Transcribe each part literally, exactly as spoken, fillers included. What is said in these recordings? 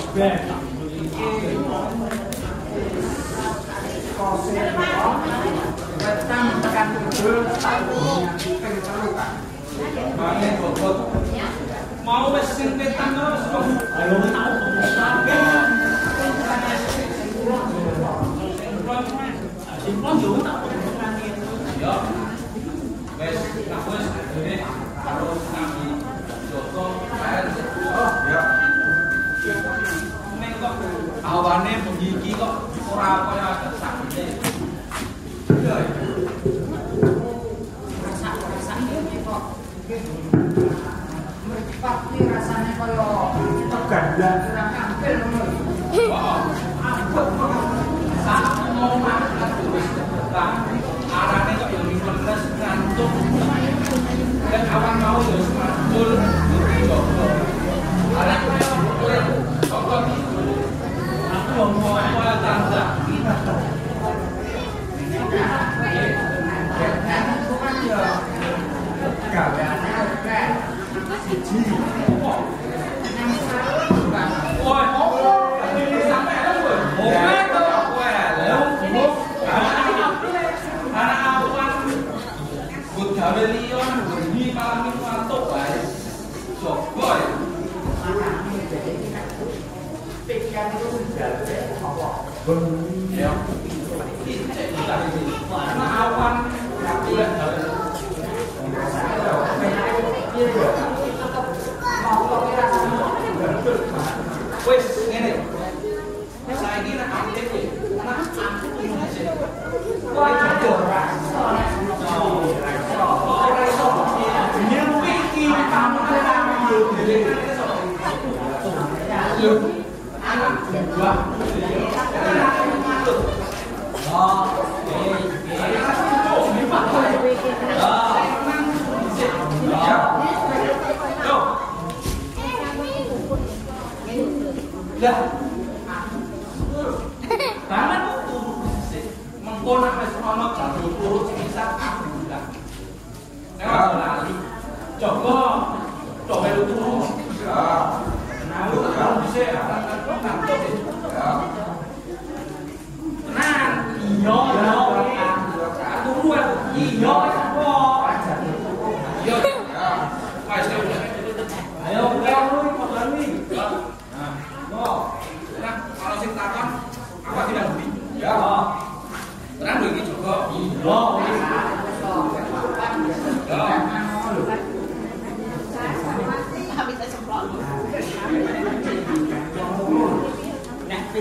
Mau mesin petan terus ayo simplon juga tak ya wes aku wes ini harus ngambil Joko oh ya nek kok awane begigi kok ora kaya sakite ya rasa-rasa iki kok pasti rasanya kaya tegandang kurang ampil ngono. Wah, aku sak mau makan wis tekan. Arane kok yo lemes ngantuk. Dan awan mau yo mandul Joko. Arek kaya Joko. Aku wong apa tanda. Gaweane oke. Siji. Woi, opo? Iki sampe lho. Oke to, kowe. Ana awan. Kut gawe liya bengi malam iki mantuk wae. Joko. Pikiran itu gawe apa? Bengi. Ya. Ana awan golek gawe. Wes ngene. Saiki nek aktif iki, nek aktif iki sih. Ora iso rasa. Ora iso. Nyuwi iki kamane nang yo. Anak dua. Oh, eh, lah banget turu sik mengko nek wis ana jadul turu sing bisa aku bilang nek lali coba coba lu turu ya nah lu kan bisa ngantuk ya tenang iya iya turu iya kok iya ya wis ayo kita lu padha iki oh, nah, kalau sing takon apa tidak beli? Ya. Terang lho iki Joko. Iya. Ya. Habis semprot. Nek ping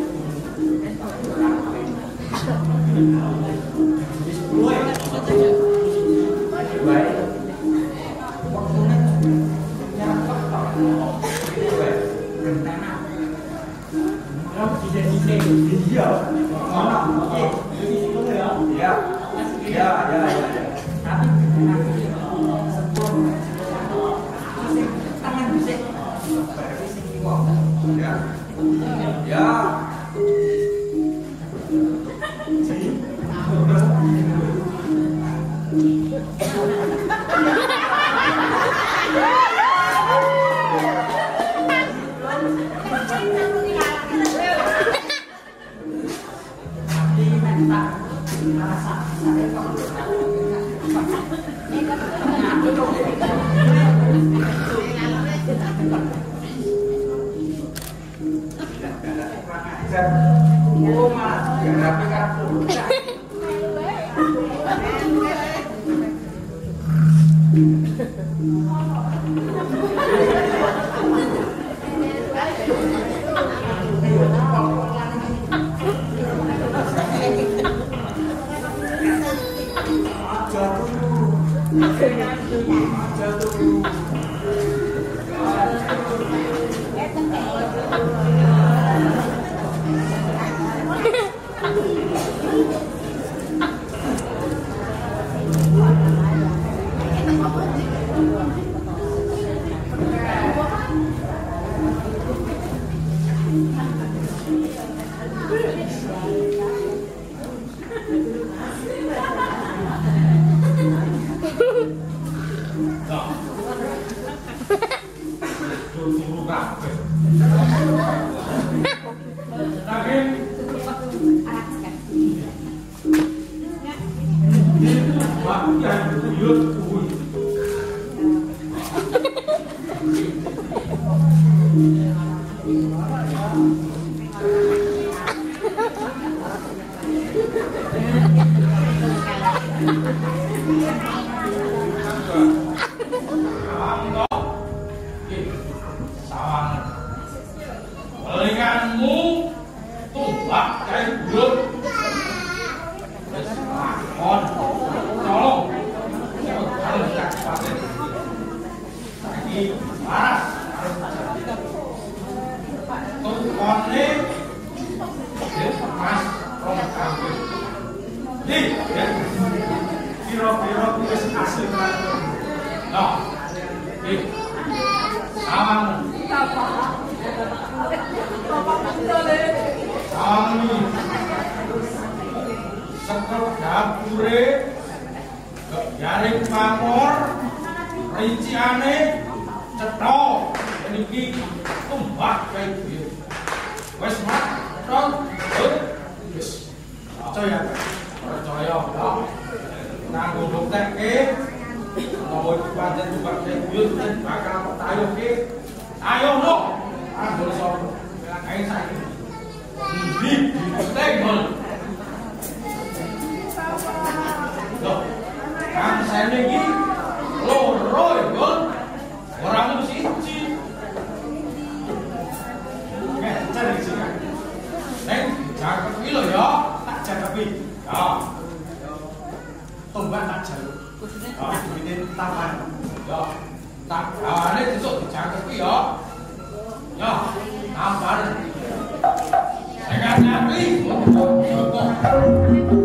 wis luwe aja. Baik. Waktune nyangkep tok. Iya, mana? Oke, jadi situ ya. Iya, iya, iya, iya. Tapi nanti sempurna. Tangan bisa. Berarti sing kiwa. Ya. Ya. Oh, malah rapi kartu. Lagi. Itu bagian buyut kuwi. Pelinganmu tumbak kayak buyut. Kon, tolong. Harus tak pakai. Lagi panas. Tuh konne, dia pas rong kambing. Di, ya. Kira-kira wis asli tenan. Nah, di. Sawang. Sawang ini. Sekel dapure, jaring pamor, rinciane, cetok, niki tumbak kayak gitu. Wes mak, cetok, wes, percaya, percaya, ya. Nanggung dokter ke, mau dipanjat tumbak kayak gitu, bakal tayo ke, ayo no, ambil soal, kayak saya, di di table. Loh, kan saya lagi loro ya, orang itu sih. Nggak cari sih kan? Neng, jaga kepi lo ya, tak jaga kepi. Ya, tombak tak jaga. Ya, ini tangan. Ya, tak kawannya besok jaga kepi ya. Ya, nampak. Saya nggak nyampe.